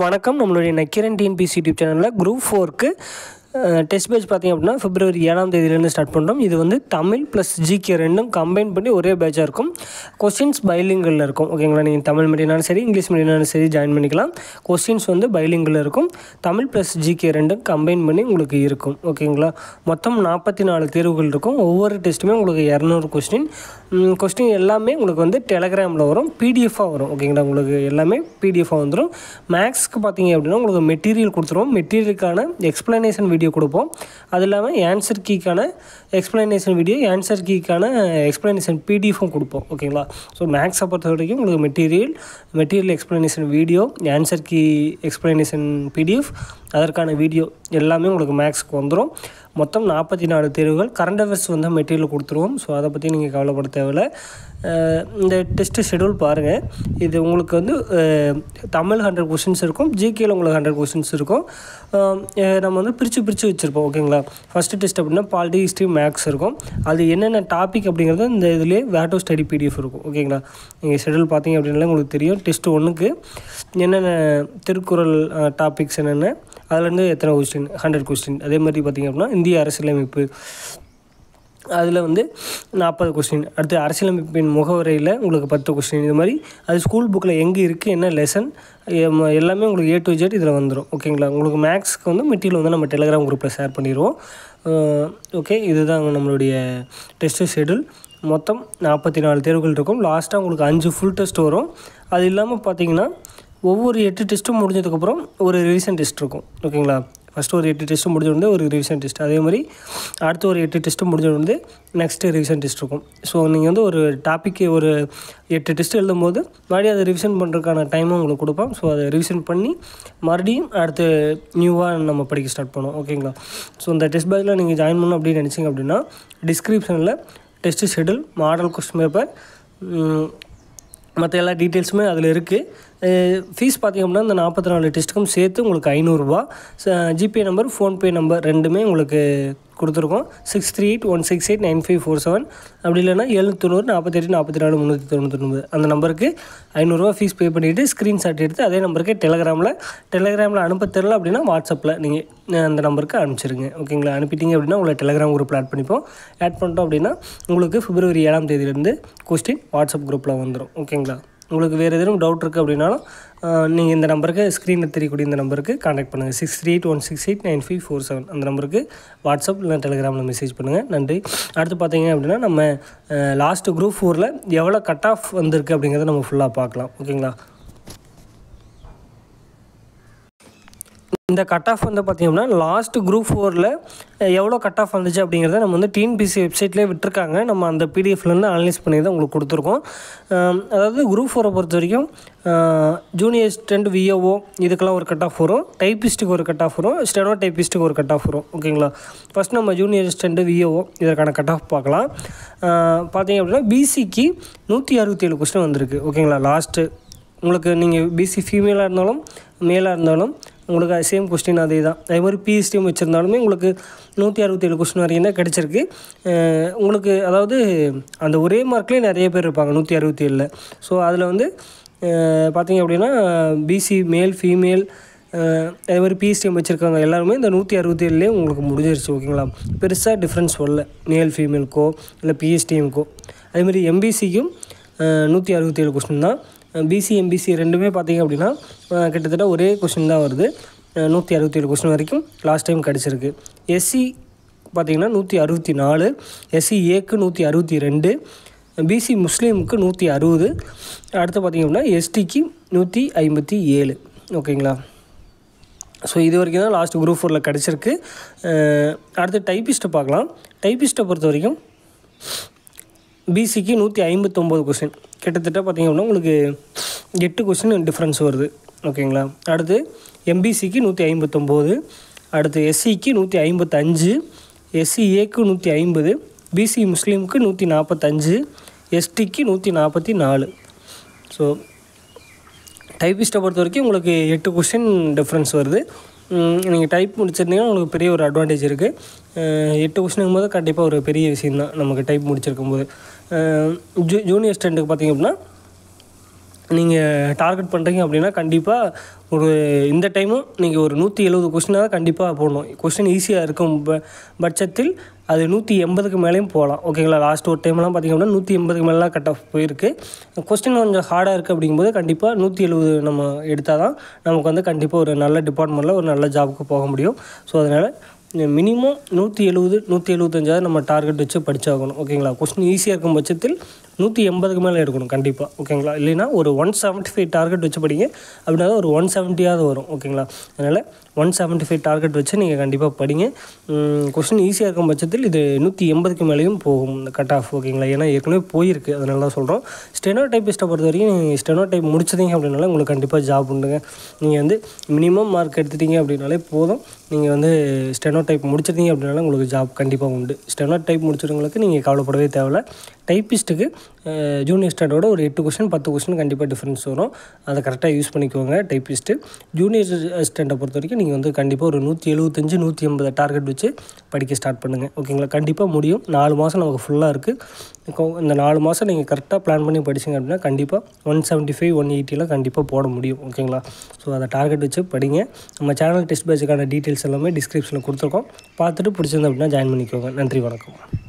வணக்கம். நம்மளுடைய Nakkheeran TNPSC YouTube சேனலில் குரூப் 4க்கு டெஸ்ட் பேட்ச் பார்த்திங்க அப்படின்னா February 7ஆம் தேதியிலேருந்து ஸ்டார்ட் பண்ணுறோம். இது வந்து தமிழ் ப்ளஸ் ஜிகே ரெண்டும் கம்பைன் பண்ணி ஒரே பேட்சாக இருக்கும். கொஸ்டின்ஸ் பைலிங்கில் இருக்கும். ஓகேங்களா, நீங்கள் தமிழ் மீடியம்னாலும் சரி இங்கிலீஷ் மீடியம்னாலும் சரி ஜாயின் பண்ணிக்கலாம். கொஸ்டின்ஸ் வந்து பைலிங்கில் இருக்கும். தமிழ் ப்ளஸ் ஜிகே ரெண்டும் கம்பைன் பண்ணி உங்களுக்கு இருக்கும். ஓகேங்களா, மொத்தம் 44 தேர்வுகள் இருக்கும். ஒவ்வொரு டெஸ்ட்டுமே உங்களுக்கு 200 கொஸ்டின் எல்லாமே உங்களுக்கு வந்து டெலகிராமில் வரும், பிடிஎஃபாக வரும். ஓகேங்களா, உங்களுக்கு எல்லாமே பிடிஎஃபாக வந்துடும். மேக்ஸ்க்கு பார்த்தீங்க அப்படின்னா உங்களுக்கு மெட்டீரியல் கொடுத்துருவோம். மெட்டீரியலுக்கான எக்ஸ்ப்ளனேஷன் வீடியோ கொடுப்போம். அது இல்லாமல் ஆன்சர் கீக்கான எக்ஸ்ப்ளனேஷன் வீடியோ, ஆன்சர் கீக்கான எக்ஸ்ப்ளனேஷன் பிடிஎஃபும் கொடுப்போம். ஓகேங்களா, ஸோ மேக்ஸை பொறுத்த வரைக்கும் உங்களுக்கு material explanation video, answer key explanation PDF, அதற்கான வீடியோ எல்லாமே உங்களுக்கு மேக்ஸ்க்கு வந்துடும். மொத்தம் 44 தேர்வுகள். கரண்ட் அஃபேர்ஸ் வந்து மெட்டீரியல் கொடுத்துருவோம். ஸோ அதை பற்றி நீங்கள் கவலைப்பட தேவையில்லை. இந்த டெஸ்ட்டு ஷெடியூல் பாருங்கள். இது உங்களுக்கு வந்து தமிழ் 100 கொஸ்டின்ஸ் இருக்கும், ஜிகேயில் உங்களுக்கு 100 கொஸ்டின்ஸ் இருக்கும். நம்ம வந்து பிரித்து வச்சுருப்போம். ஓகேங்களா, ஃபஸ்ட்டு டெஸ்ட் அப்படின்னா பாலிட்டி, ஹிஸ்ட்ரி, மேக்ஸ் இருக்கும். அது என்னென்ன டாபிக் அப்படிங்கிறது இந்த இதுலேயே வேட்டோ ஸ்டடி பிடிஎஃப் இருக்கும். ஓகேங்களா, நீங்கள் ஷெடியூல் பார்த்தீங்க அப்படின்னாலே உங்களுக்கு தெரியும். டெஸ்ட் 1க்கு என்னென்ன திருக்குறள் டாபிக்ஸ் என்னென்ன, அதுலேருந்து எத்தனை கொஸ்டின், 100 கொஸ்டின். அதே மாதிரி பார்த்திங்க அப்படின்னா இந்திய அரசியலமைப்பு, அதில் வந்து 40 கொஸ்டின். அடுத்து அரசியலமைப்பின் முகவரையில் உங்களுக்கு 10 கொஸ்டின். இது மாதிரி அது ஸ்கூல் புக்கில் எங்கே இருக்குது, என்ன லெசன், எல்லாமே உங்களுக்கு A to Z இதில் வந்துடும். ஓகேங்களா, உங்களுக்கு மேக்ஸ்க்கு வந்து மெட்டீரியல் வந்து நம்ம டெலகிராம் குரூப்பில் ஷேர் பண்ணிடுவோம். ஓகே, இதுதான் நம்மளுடைய டெஸ்ட்டு ஷெடியூல். மொத்தம் 44 தேர்வுகள் இருக்கும். லாஸ்ட்டாக உங்களுக்கு 5 ஃபுல் டெஸ்ட் வரும். அது இல்லாமல் பார்த்தீங்கன்னா ஒவ்வொரு 8 டெஸ்ட்டும் முடிஞ்சதுக்கப்புறம் ஒரு ரிவிஷன் டெஸ்ட் இருக்கும். ஓகேங்களா, ஃபஸ்ட்டு ஒரு 8 டெஸ்ட்டு முடிஞ்ச உடனே ஒரு ரிவிஷன் டெஸ்ட், அதே மாதிரி அடுத்து ஒரு 8 டெஸ்ட்டு முடிஞ்ச உடனே நெக்ஸ்ட்டு ரிவிஷன் டெஸ்ட் இருக்கும். ஸோ நீங்கள் வந்து ஒரு டாப்பிக்கு ஒரு 8 டெஸ்ட் எழுதும்போது மறுபடியும் அதை ரிவிஷன் பண்ணுறதுக்கான டைமும் உங்களுக்கு கொடுப்போம். ஸோ அதை ரிவிஷன் பண்ணி மறுபடியும் அடுத்து நியூவாக நம்ம படிக்க ஸ்டார்ட் பண்ணுவோம். ஓகேங்களா, ஸோ இந்த டெஸ்ட் பேட்சில் நீங்கள் ஜாயின் பண்ணணும் அப்படின்னு நினச்சிங்க அப்படின்னா டிஸ்கிரிப்ஷனில் test schedule, model question paper, மற்ற எல்லா டீட்டெயில்ஸுமே அதில் இருக்குது. ஃபீஸ் பார்த்திங்க அப்படின்னா இந்த 44 டெஸ்ட்டுக்கும் சேர்த்து உங்களுக்கு 500 ரூபா. ஜிபே நம்பர், ஃபோன்பே நம்பர் ரெண்டுமே உங்களுக்கு கொடுத்துருக்கோம். 6381689547, அப்படி இல்லைனா 7904844 அந்த நம்பருக்கு 500 ரூபா ஃபீஸ் பே பண்ணிவிட்டு ஸ்க்ரீன்ஷாட் எடுத்து அதே நம்பருக்கு டெலகிராமில் அனுப்ப தெரியல அப்படின்னா வாட்ஸ்அப்பில் நீங்கள் அந்த நம்பருக்கு அனுப்பிச்சிருங்க. ஓகேங்களா, அனுப்பிட்டீங்க அப்படின்னா உங்களை டெலகிராம் குரூப்பில் ஆட் பண்ணிட்டோம் அப்படின்னா உங்களுக்கு February 7ஆம் தேதியிலேருந்து கொஸ்டின் வாட்ஸ்அப் குரூப்பில் வந்துடும். ஓகேங்களா, உங்களுக்கு வேறு எதுவும் டவுட் இருக்குது அப்படின்னாலும் நீங்கள் இந்த நம்பருக்கு, ஸ்க்ரீனில் தெரியக்கூடிய இந்த நம்பருக்கு கான்டாக்ட் பண்ணுங்கள். 6381689547 அந்த நம்பருக்கு வாட்ஸ்அப் இல்லை டெலிகிராமில் மெசேஜ் பண்ணுங்கள். நன்றி. அடுத்து பார்த்தீங்க அப்படின்னா நம்ம லாஸ்ட்டு குரூப் 4ல் எவ்வளோ கட் ஆஃப் வந்திருக்கு அப்படிங்கிறத நம்ம ஃபுல்லாக பார்க்கலாம். ஓகேங்களா, இந்த கட் ஆஃப் வந்து பார்த்திங்கன்னா லாஸ்ட்டு குரூப் 4ல் எவ்வளோ கட் ஆஃப் வந்துச்சு அப்படிங்கிறத நம்ம வந்து டிஎன்பிஎஸ்சி வெப்சைட்லேயே விட்டுருக்காங்க. நம்ம அந்த பிடிஎஃப்லேருந்து அனலைஸ் பண்ணி தான் உங்களுக்கு கொடுத்துருக்கோம். அதாவது குரூப் 4 பொறுத்த வரைக்கும் ஜூனியர் அசிஸ்டன்ட், விஏஓ இதுக்கெல்லாம் ஒரு கட் ஆஃப் வரும். டைப்பிஸ்ட்டுக்கு ஒரு கட் ஆஃப் வரும். ஸ்டெனோ டைப்பிஸ்ட்டுக்கு ஒரு கட் ஆஃப் வரும். ஓகேங்களா, ஃபஸ்ட் நம்ம ஜூனியர் அசிஸ்டன்ட், விஏஓ இதற்கான கட் ஆஃப் பார்க்கலாம். பார்த்தீங்க அப்படின்னா பிசிக்கு 167 கொஸ்டின் வந்திருக்கு. ஓகேங்களா, லாஸ்ட்டு உங்களுக்கு நீங்கள் பிசி ஃபீமேலாக இருந்தாலும் மேலாக இருந்தாலும் உங்களுக்கு சேம் கொஸ்டின் அதே தான். அதே மாதிரி பிஎஸ்டிஎம் வச்சுருந்தாலுமே உங்களுக்கு 167 கொஸ்டின் வரைக்கும் தான் கிடச்சிருக்கு உங்களுக்கு. அதாவது அந்த ஒரே மார்க்லேயே நிறைய பேர் இருப்பாங்க 167. ஸோ அதில் வந்து பார்த்திங்க அப்படின்னா பிசி மேல், ஃபீமேல், அதே மாதிரி பிஎஸ்டிஎம் வச்சுருக்காங்க எல்லாருமே இந்த 167லேயே உங்களுக்கு முடிஞ்சிருச்சு. ஓகேங்களா, பெருசாக டிஃப்ரென்ஸ் வரல மேல் ஃபீமேலுக்கோ இல்லை பிஎஸ்டிஎம்க்கோ. அதேமாதிரி எம்பிசிக்கும் 167 கொஸ்டின் தான். பிசி எம்பிசி ரெண்டுமே பார்த்திங்க அப்படின்னா கிட்டத்தட்ட ஒரே கொஸ்டின் தான் வருது. 167 கொஸ்டின் வரைக்கும் லாஸ்ட் டைம் கிடச்சிருக்கு. எஸ்சி பார்த்திங்கன்னா 164, எஸ்சி ஏக்கு 162, பிசி முஸ்லீமுக்கு 160, அடுத்து பார்த்திங்க அப்படின்னா எஸ்டிக்கு 157. ஓகேங்களா, ஸோ இது வரைக்கும் தான் லாஸ்ட் குரூப் 4ல் கிடச்சிருக்கு. அடுத்து டைப்பிஸ்ட்டை பார்க்கலாம். டைப்பிஸ்ட்டை பொறுத்த வரைக்கும் பிசிக்கு 159 கொஸ்டின், கிட்டத்தட்ட பார்த்திங்க அப்படின்னா உங்களுக்கு 8 கொஸ்டின் டிஃப்ரென்ஸ் வருது. ஓகேங்களா, அடுத்து எம்பிசிக்கு 159, அடுத்து எஸ்சிக்கு 155, எஸ்சி ஏக்கு 150, பிசி முஸ்லீமுக்கு 145, எஸ்டிக்கு 144. ஸோ டைப்பிஸ்ட்டை பொறுத்த வரைக்கும் உங்களுக்கு 8 கொஸ்டின் டிஃப்ரென்ஸ் வருது. நீங்கள் டைப் முடிச்சிருந்தீங்கன்னா உங்களுக்கு பெரிய ஒரு அட்வான்டேஜ் இருக்குது. 8 கொஸ்டினுங்கும் போது கண்டிப்பாக ஒரு பெரிய விஷயம் தான் நமக்கு டைப் முடிச்சிருக்கும் போது. ஜூனியர் ஸ்டூடெண்ட்டுக்கு பார்த்திங்க அப்படின்னா நீங்கள் டார்கெட் பண்ணுறீங்க அப்படின்னா கண்டிப்பாக ஒரு இந்த டைமும் நீங்கள் ஒரு 170 கொஸ்டினாக கண்டிப்பாக போடணும். கொஸ்டின் ஈஸியாக இருக்கும் பட்சத்தில் அது 180க்கு மேலேயும் போகலாம். ஓகேங்களா? லாஸ்ட் ஒரு டைம்லாம் பார்த்திங்க அப்படின்னா 180க்கு மேலாம் கட் ஆஃப் போயிருக்கு. கொஸ்டின் கொஞ்சம் ஹார்டாக இருக்குது அப்படிங்கும்போது கண்டிப்பாக 170 நம்ம எடுத்தால் தான் நமக்கு வந்து கண்டிப்பாக ஒரு நல்ல டிபார்ட்மெண்ட்டில் ஒரு நல்ல ஜாபுக்கு போக முடியும். ஸோ அதனால் மினிமம் 170 175 நம்ம டார்கெட் வச்சு படித்தாகணும். ஓகேங்களா? கொஸ்டின் ஈஸியாக இருக்கும் பட்சத்தில் 180க்கு மேலே எடுக்கணும் கண்டிப்பாக. ஓகேங்களா? இல்லைனா ஒரு 175 டார்கெட் வச்சு படிங்க. அப்படின்னா ஒரு 170ஆவது வரும். ஓகேங்களா? அதனால் 175 டார்கெட் வச்சு நீங்கள் கண்டிப்பாக படிங்க. கொஸ்டின் ஈஸியாக இருக்கும் பட்சத்தில் இது 180க்கு மேலேயும் போகும் இந்த கட் ஆஃப். ஓகேங்களா? ஏன்னா ஏற்கனவே போயிருக்கு, அதனால தான் சொல்கிறோம். ஸ்டெனோ டைப்பிஸ்ட்டை பொறுத்த வரைக்கும் நீங்கள் ஸ்டெனோ டைப் முடிச்சதீங்க அப்படின்னால உங்களுக்கு கண்டிப்பாக ஜாப் உண்டுங்க. நீங்கள் வந்து மினிமம் மார்க் எடுத்துட்டீங்க அப்படின்னாலே போதும். நீங்கள் வந்து ஸ்டெனோ டைப் முடிச்சிருந்தீங்க அப்படின்னால உங்களுக்கு ஜாப் கண்டிப்பாக உண்டு. ஸ்டெனோ டைப் முடிச்சவங்களுக்கு நீங்கள் கவலைப்படவே தேவையில்ல. டைப்பிஸ்ட்டுக்கு ஜூனியர் ஸ்டாண்டோட ஒரு 8 கொஸ்டின் 10 கொஸ்டின் கண்டிப்பாக டிஃப்ரென்ஸ் வரும். அதை கரெக்டாக யூஸ் பண்ணிக்கோங்க டைப்பிஸ்ட்டு. ஜூனியர் ஸ்டாண்டை பொறுத்த வரைக்கும் நீங்கள் வந்து கண்டிப்பாக ஒரு 175 180 டார்கெட் வச்சு படிக்க ஸ்டார்ட் பண்ணுங்கள். ஓகேங்களா? கண்டிப்பாக முடியும். 4 மாதம் நமக்கு ஃபுல்லாக இருக்குது. இந்த 4 மாதம் நீங்கள் கரெக்டாக பிளான் பண்ணி படிச்சிங்க அப்படின்னா கண்டிப்பாக 175 180 கண்டிப்பாக போட முடியும். ஓகேங்களா? ஸோ அதை டார்கெட் வச்சு படிங்க. நம்ம சேனல் டெஸ்ட் பேட்சுக்கான டீட்டெயில்ஸ் எல்லாமே டிஸ்கிரிப்ஷனில் கொடுத்துருக்கோம். பார்த்துட்டு பிடிச்சிருந்தா அப்படின்னா ஜாயின் பண்ணிக்கோங்க. நன்றி, வணக்கம்.